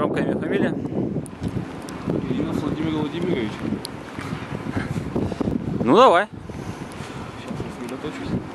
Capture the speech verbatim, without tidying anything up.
Громкое имя, фамилия? Ильинов Владимир Владимирович. Ну давай. Сейчас сосредоточусь.